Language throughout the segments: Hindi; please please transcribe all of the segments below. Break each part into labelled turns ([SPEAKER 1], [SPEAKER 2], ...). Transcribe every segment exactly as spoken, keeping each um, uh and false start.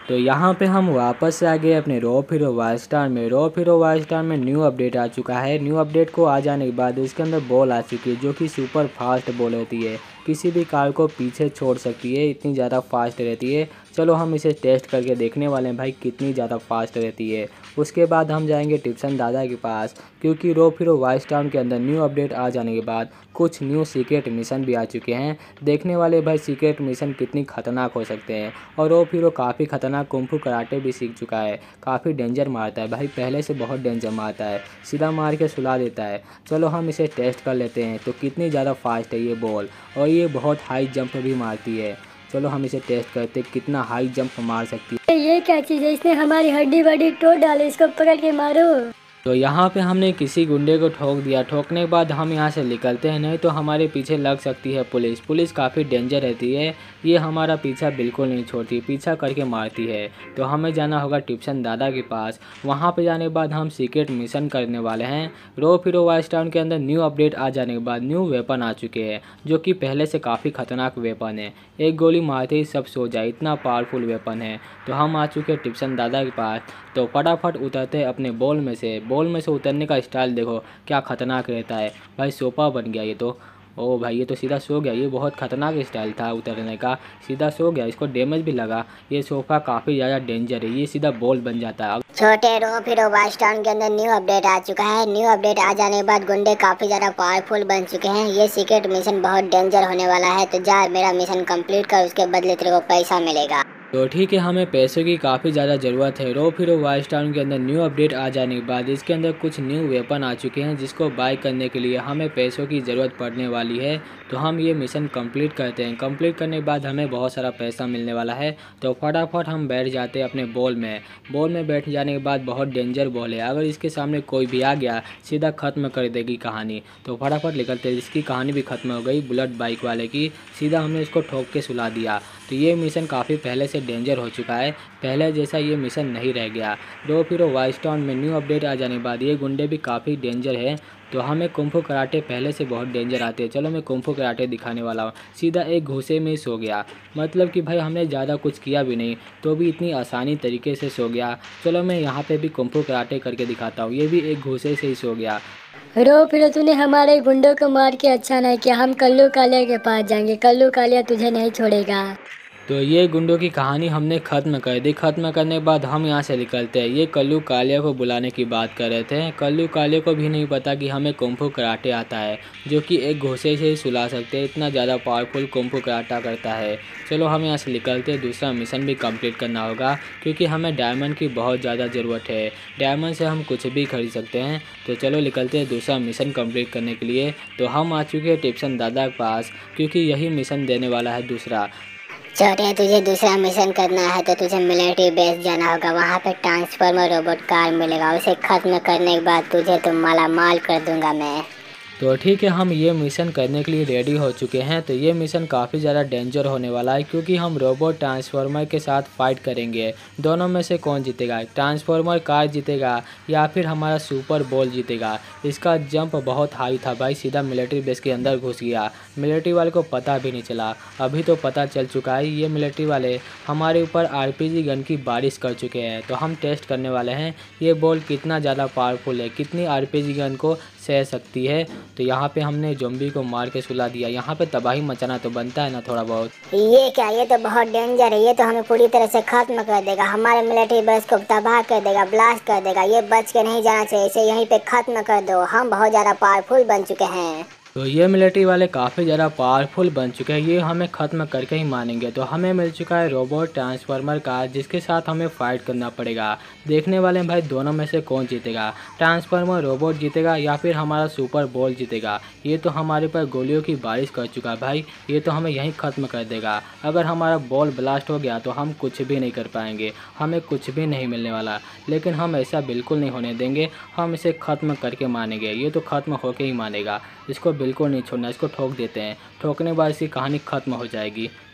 [SPEAKER 1] तो यहाँ पे हम वापस से आ गए अपने रॉब हीरो वार स्टार में। रॉब हीरो वार स्टार में न्यू अपडेट आ चुका है। न्यू अपडेट को आ जाने के बाद इसके अंदर बॉल आ चुकी है जो कि सुपर फास्ट बॉल होती है, किसी भी कार को पीछे छोड़ सकती है, इतनी ज़्यादा फास्ट रहती है। चलो हम इसे टेस्ट करके देखने वाले हैं भाई कितनी ज़्यादा फास्ट रहती है। उसके बाद हम जाएंगे टिप्सन दादा के पास, क्योंकि रॉब हीरो वार स्टार के अंदर न्यू अपडेट आ जाने के बाद कुछ न्यू सीक्रेट मिशन भी आ चुके हैं। देखने वाले भाई सीक्रेट मिशन कितनी खतरनाक हो सकते हैं। और रॉब हीरो काफ़ी खतरनाक कुंफू कराटे भी सीख चुका है, काफ़ी डेंजर मारता है भाई, पहले से बहुत डेंजर मारता है, सीधा मार के सुला देता है। चलो हम इसे टेस्ट कर लेते हैं तो कितनी ज़्यादा फास्ट है ये बॉल, और ये बहुत हाई जंप भी मारती है। चलो हम इसे टेस्ट करते कितना हाई जंप मार सकती है।
[SPEAKER 2] ये क्या चीज़ है, इसने हमारी हड्डी वड्डी तोड़ डाली, इसको पकड़ के मारो।
[SPEAKER 1] तो यहाँ पे हमने किसी गुंडे को ठोक दिया। ठोकने के बाद हम यहाँ से निकलते हैं, नहीं तो हमारे पीछे लग सकती है पुलिस। पुलिस काफ़ी डेंजर रहती है, ये हमारा पीछा बिल्कुल नहीं छोड़ती, पीछा करके मारती है। तो हमें जाना होगा टिप्सन दादा के पास। वहाँ पे जाने के बाद हम सीक्रेट मिशन करने वाले हैं। रॉब हीरो वार स्टार के अंदर न्यू अपडेट आ जाने के बाद न्यू वेपन आ चुके हैं जो कि पहले से काफ़ी खतरनाक वेपन है। एक गोली मारते ही सब सो जाए, इतना पावरफुल वेपन है। तो हम आ चुके हैं टिप्सन दादा के पास। तो फटाफट उतरते अपने बॉल में से। बॉल में से उतरने का स्टाइल देखो क्या खतरनाक रहता है भाई, सोफा बन गया ये तो। ओ भाई ये तो सीधा सो गया, ये बहुत खतरनाक स्टाइल था उतरने का, सीधा सो गया, इसको डैमेज भी लगा। ये सोफा काफ़ी ज़्यादा डेंजर है, ये सीधा बॉल बन जाता है।
[SPEAKER 2] छोटे रॉब हीरो वार स्टार के अंदर न्यू अपडेट आ चुका है। न्यू अपडेट आ जाने के बाद गुंडे काफ़ी ज़्यादा पावरफुल बन चुके हैं। ये सीक्रेट मिशन बहुत डेंजर होने वाला है, तो जा मेरा मिशन कंप्लीट कर, उसके बदले तेरे को पैसा मिलेगा।
[SPEAKER 1] तो ठीक है, हमें पैसों की काफ़ी ज़्यादा ज़रूरत है। रॉब हीरो वार स्टार के अंदर न्यू अपडेट आ जाने के बाद इसके अंदर कुछ न्यू वेपन आ चुके हैं जिसको बाय करने के लिए हमें पैसों की ज़रूरत पड़ने वाली है। तो हम ये मिशन कंप्लीट करते हैं। कंप्लीट करने के बाद हमें बहुत सारा पैसा मिलने वाला है। तो फटाफट हम बैठ जाते हैं अपने बॉल में। बॉल में बैठ जाने के बाद बहुत डेंजर बॉल है, अगर इसके सामने कोई भी आ गया सीधा ख़त्म कर देगी कहानी। तो फटाफट निकलते हैं, इसकी कहानी भी ख़त्म हो गई बुलेट बाइक वाले की, सीधा हमने इसको ठोक के सुला दिया। तो ये मिशन काफ़ी पहले से डेंजर हो चुका है, पहले जैसा ये मिशन नहीं रह गया। रॉब हीरो वार स्टार में न्यू अपडेट आ जाने के बाद ये गुंडे भी काफ़ी डेंजर है। तो हमें कुंफू कराटे पहले से बहुत डेंजर आते हैं। चलो मैं कुंफू कराटे दिखाने वाला हूँ। सीधा एक घूसे में ही सो गया, मतलब कि भाई हमने ज़्यादा कुछ किया भी नहीं तो भी इतनी आसानी तरीके से सो गया। चलो मैं यहाँ पे भी कुंफू कराटे करके दिखाता हूँ। ये भी एक घूसे से ही सो गया।
[SPEAKER 2] रॉब हीरो तूने हमारे गुंडों को मार के अच्छा नहीं किया, हम कल्लू कालिया के पास जाएंगे, कल्लू कालिया तुझे नहीं छोड़ेगा।
[SPEAKER 1] तो ये गुंडों की कहानी हमने ख़त्म कर दी। ख़त्म करने के बाद हम यहाँ से निकलते हैं। ये कल्लू कालिया को बुलाने की बात कर रहे थे। कल्लू कालिया को भी नहीं पता कि हमें कुंफू कराटे आता है, जो कि एक घोंसे से ही सुला सकते हैं, इतना ज़्यादा पावरफुल कुंफू कराटा करता है। चलो हम यहाँ से निकलते हैं, दूसरा मिशन भी कंप्लीट करना होगा क्योंकि हमें डायमंड की बहुत ज़्यादा ज़रूरत है। डायमंड से हम कुछ भी खरीद सकते हैं। तो चलो निकलते हैं दूसरा मिशन कंप्लीट करने के लिए। तो हम आ चुके हैं टिप्सन दादा के पास, क्योंकि यही मिशन देने वाला है दूसरा।
[SPEAKER 2] छोटे तुझे दूसरा मिशन करना है तो तुझे मिलिट्री बेस जाना होगा, वहाँ पे ट्रांसफॉर्मर रोबोट कार मिलेगा, उसे खत्म करने के बाद तुझे तो माला माल कर दूंगा मैं।
[SPEAKER 1] तो ठीक है, हम ये मिशन करने के लिए रेडी हो चुके हैं। तो ये मिशन काफ़ी ज़्यादा डेंजर होने वाला है क्योंकि हम रोबोट ट्रांसफॉर्मर के साथ फाइट करेंगे। दोनों में से कौन जीतेगा, ट्रांसफॉर्मर कार जीतेगा या फिर हमारा सुपर बॉल जीतेगा। इसका जंप बहुत हाई था भाई, सीधा मिलिट्री बेस के अंदर घुस गया। मिलिट्री वाले को पता भी नहीं चला, अभी तो पता चल चुका है। ये मिलिट्री वाले हमारे ऊपर आरपीजी गन की बारिश कर चुके हैं। तो हम टेस्ट करने वाले हैं ये बॉल कितना ज़्यादा पावरफुल है, कितनी आरपीजी गन को सह सकती है। तो यहाँ पे हमने ज़ॉम्बी को मार के सुला दिया। यहाँ पे तबाही मचाना तो बनता है ना थोड़ा बहुत।
[SPEAKER 2] ये क्या, ये तो बहुत डेंजर है, ये तो हमें पूरी तरह से खत्म कर देगा, हमारे मिलिट्री बेस को तबाह कर देगा, ब्लास्ट कर देगा। ये बच के नहीं जाना चाहिए, इसे यहीं पे खत्म कर दो, हम बहुत ज़्यादा पावरफुल बन चुके हैं।
[SPEAKER 1] तो ये मिलिट्री वाले काफ़ी ज़्यादा पावरफुल बन चुके हैं, ये हमें ख़त्म करके ही मानेंगे। तो हमें मिल चुका है रोबोट ट्रांसफार्मर कार, जिसके साथ हमें फ़ाइट करना पड़ेगा। देखने वाले हैं भाई दोनों में से कौन जीतेगा, ट्रांसफार्मर रोबोट जीतेगा या फिर हमारा सुपर बॉल जीतेगा। ये तो हमारे पर गोलियों की बारिश कर चुका है भाई, ये तो हमें यहीं ख़त्म कर देगा। अगर हमारा बॉल ब्लास्ट हो गया तो हम कुछ भी नहीं कर पाएंगे, हमें कुछ भी नहीं मिलने वाला। लेकिन हम ऐसा बिल्कुल नहीं होने देंगे, हम इसे ख़त्म करके मानेंगे। ये तो ख़त्म होके ही मानेगा, इसको बिल्कुल नहीं छोड़ना। इसको ठोक देते हैं, ठोकने के बाद इसकी कहानी ख़त्म हो जाएगी।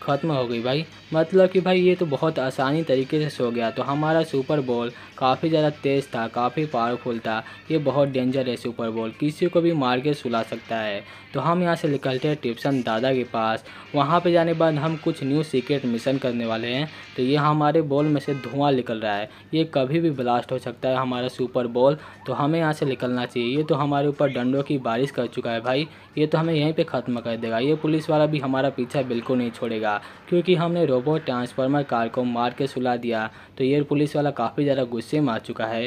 [SPEAKER 1] ख़त्म हो गई भाई। मतलब कि भाई ये तो बहुत आसानी तरीके से सो गया। तो हमारा सुपर बॉल काफ़ी ज़्यादा तेज़ था, काफ़ी पावरफुल था। ये बहुत डेंजर है सुपर बॉल, किसी को भी मार के सुला सकता है। तो हम यहाँ से निकलते हैं टिप्सन दादा के पास। वहाँ पे जाने के बाद हम कुछ न्यू सीक्रेट मिशन करने वाले हैं। तो ये हमारे बॉल में से धुआं निकल रहा है, ये कभी भी ब्लास्ट हो सकता है हमारा सुपर बॉल। तो हमें यहाँ से निकलना चाहिए। ये तो हमारे ऊपर डंडों की बारिश कर चुका है भाई, ये तो हमें यहीं पे ख़त्म कर देगा। ये पुलिस वाला भी हमारा पीछा बिल्कुल नहीं छोड़ेगा, क्योंकि हमने रोबोट ट्रांसफार्मर कार को मार के सुला दिया। तो ये पुलिस वाला काफ़ी ज़्यादा गुस्से में आ चुका है।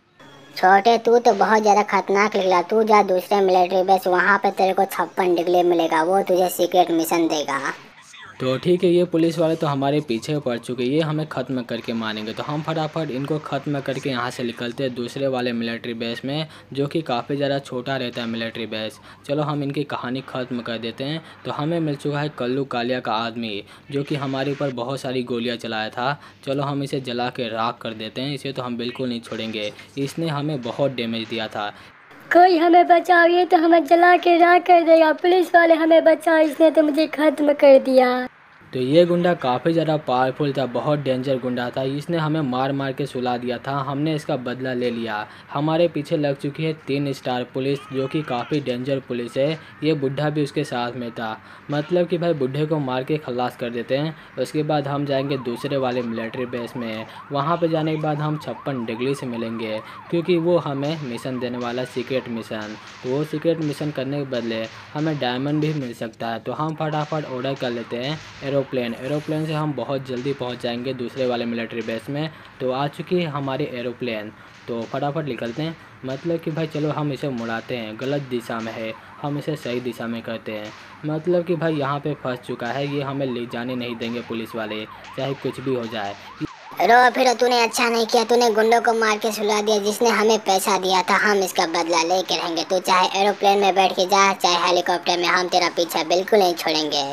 [SPEAKER 2] छोटे तू तो बहुत ज़्यादा खतरनाक निकला। तू जा दूसरे मिलिट्री बेस, वहाँ पे तेरे को छप्पन डिग्री मिलेगा, वो तुझे सीक्रेट मिशन देगा।
[SPEAKER 1] तो ठीक है, ये पुलिस वाले तो हमारे पीछे पड़ चुके हैं, ये हमें ख़त्म करके मारेंगे। तो हम फटाफट इनको ख़त्म करके यहाँ से निकलते हैं दूसरे वाले मिलिट्री बेस में, जो कि काफ़ी ज़्यादा छोटा रहता है मिलिट्री बेस। चलो हम इनकी कहानी ख़त्म कर देते हैं। तो हमें मिल चुका है कल्लू कालिया का आदमी, जो कि हमारे ऊपर बहुत सारी गोलियाँ चलाया था। चलो हम इसे जला के राख कर देते हैं, इसे तो हम बिल्कुल नहीं छोड़ेंगे, इसने हमें बहुत डैमेज दिया था।
[SPEAKER 3] कोई हमें बचाओ, ये तो हमें जला के राख कर देगा। पुलिस वाले हमें बचाओ, इसने तो मुझे खत्म कर दिया।
[SPEAKER 1] तो ये गुंडा काफ़ी ज़्यादा पावरफुल था, बहुत डेंजर गुंडा था, इसने हमें मार मार के सुला दिया था। हमने इसका बदला ले लिया। हमारे पीछे लग चुकी है तीन स्टार पुलिस, जो कि काफ़ी डेंजर पुलिस है। ये बुढ़ा भी उसके साथ में था। मतलब कि भाई बुढ़े को मार के खलास कर देते हैं। उसके बाद हम जाएंगे दूसरे वाले मिलिट्री बेस में। वहाँ पर जाने के बाद हम छप्पन डिग्री से मिलेंगे, क्योंकि वो हमें मिशन देने वाला सीक्रेट मिशन। तो वो सीक्रेट मिशन करने के बदले हमें डायमंड भी मिल सकता है। तो हम फटाफट ऑर्डर कर लेते हैं एरोप्लेन। एरोप्लेन से हम बहुत जल्दी पहुंच जाएंगे दूसरे वाले मिलिट्री बेस में। तो आ चुकी है हमारी एरोप्लेन, तो फटाफट निकलते हैं। मतलब कि भाई चलो हम इसे मुड़ाते हैं, गलत दिशा में है, हम इसे सही दिशा में करते हैं। मतलब कि भाई यहाँ पे फंस चुका है, ये हमें ले जाने नहीं देंगे पुलिस वाले, चाहे कुछ भी हो जाए।
[SPEAKER 2] रो फिर तूने अच्छा नहीं किया, तूने गुंडों को मार के सुला दिया जिसने हमें पैसा दिया था। हम इसका बदला लेके रहेंगे। तू चाहे एरोप्लेन में बैठ के जा, चाहे हेलीकॉप्टर में, हम तेरा पीछा बिल्कुल नहीं छोड़ेंगे।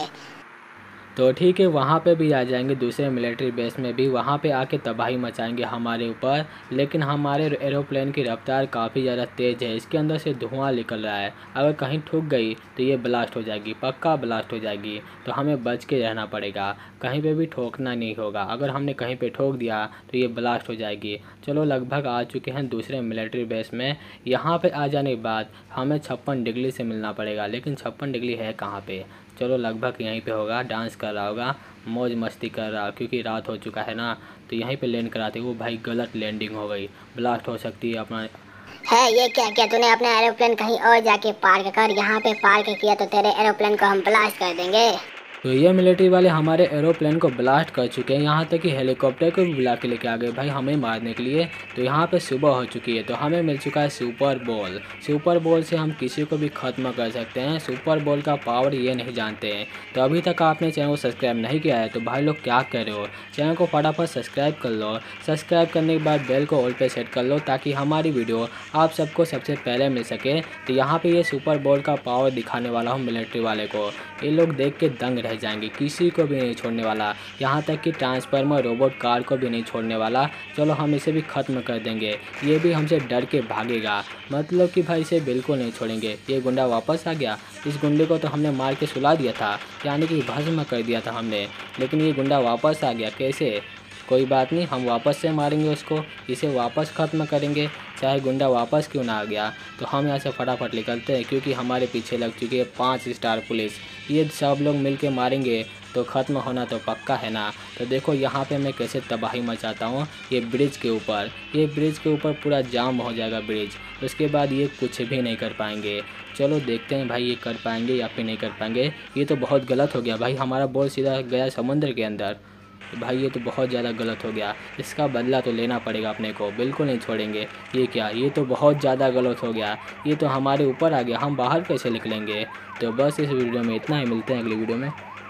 [SPEAKER 1] तो ठीक है, वहाँ पे भी आ जाएंगे दूसरे मिलिट्री बेस में भी, वहाँ पे आके तबाही मचाएंगे हमारे ऊपर। लेकिन हमारे एरोप्लेन की रफ्तार काफ़ी ज़्यादा तेज़ है, इसके अंदर से धुआं निकल रहा है। अगर कहीं ठुक गई तो ये ब्लास्ट हो जाएगी, पक्का ब्लास्ट हो जाएगी। तो हमें बच के रहना पड़ेगा, कहीं पे भी ठोकना नहीं होगा। अगर हमने कहीं पे ठोक दिया तो ये ब्लास्ट हो जाएगी। चलो लगभग आ चुके हैं दूसरे मिलिट्री बेस में। यहाँ पे आ जाने के बाद हमें छप्पन डिग्री से मिलना पड़ेगा, लेकिन छप्पन डिग्री है कहाँ पे? चलो लगभग यहीं पे होगा, डांस कर रहा होगा, मौज मस्ती कर रहा, क्योंकि रात हो चुका है ना। तो यहीं पे लैंड कराते। वो भाई गलत लैंडिंग हो गई, ब्लास्ट हो सकती है अपना।
[SPEAKER 2] है ये क्या किया तूने? अपना एरोप्लेन कहीं और जाके पार्क कर, यहाँ पे पार्क किया तो तेरे एरोप्लेन को हम ब्लास्ट कर देंगे।
[SPEAKER 1] तो ये मिलिट्री वाले हमारे एरोप्लेन को ब्लास्ट कर चुके हैं, यहाँ तक कि हेलीकॉप्टर को भी बुला के लेके आ गए भाई हमें मारने के लिए। तो यहाँ पे सुबह हो चुकी है, तो हमें मिल चुका है सुपर बॉल। सुपर बॉल से हम किसी को भी ख़त्म कर सकते हैं। सुपर बॉल का पावर ये नहीं जानते हैं। तो अभी तक आपने चैनल को सब्सक्राइब नहीं किया है तो भाई लोग क्या कर रहे हो, चैनल को फटाफट सब्सक्राइब कर लो। सब्सक्राइब करने के बाद बेल को ऑल पे सेट कर लो, ताकि हमारी वीडियो आप सबको सबसे पहले मिल सके। तो यहाँ पर ये सुपर बॉल का पावर दिखाने वाला हूँ मिलिट्री वाले को। ये लोग देख के दंग रह जाएंगे, किसी को भी नहीं छोड़ने वाला, यहाँ तक कि ट्रांसफार्मर रोबोट कार को भी नहीं छोड़ने वाला। चलो हम इसे भी ख़त्म कर देंगे, ये भी हमसे डर के भागेगा। मतलब कि भाई इसे बिल्कुल नहीं छोड़ेंगे। ये गुंडा वापस आ गया, इस गुंडे को तो हमने मार के सुला दिया था, यानी कि भस्म कर दिया था हमने, लेकिन ये गुंडा वापस आ गया। कैसे? कोई बात नहीं, हम वापस से मारेंगे उसको, इसे वापस ख़त्म करेंगे, चाहे गुंडा वापस क्यों ना आ गया। तो हम यहाँ से फटाफट निकलते हैं, क्योंकि हमारे पीछे लग चुकी है पाँच स्टार पुलिस। ये सब लोग मिल के मारेंगे तो ख़त्म होना तो पक्का है ना। तो देखो यहाँ पे मैं कैसे तबाही मचाता हूँ। ये ब्रिज के ऊपर, ये ब्रिज के ऊपर पूरा जाम हो जाएगा ब्रिज, उसके बाद ये कुछ भी नहीं कर पाएंगे। चलो देखते हैं भाई ये कर पाएंगे या फिर नहीं कर पाएंगे। ये तो बहुत गलत हो गया भाई, हमारा बॉल सीधा गया समुद्र के अंदर। भाई ये तो बहुत ज़्यादा गलत हो गया, इसका बदला तो लेना पड़ेगा अपने को, बिल्कुल नहीं छोड़ेंगे। ये क्या, ये तो बहुत ज़्यादा गलत हो गया, ये तो हमारे ऊपर आ गया, हम बाहर कैसे निकलेंगे। तो बस इस वीडियो में इतना ही, मिलते हैं अगली वीडियो में।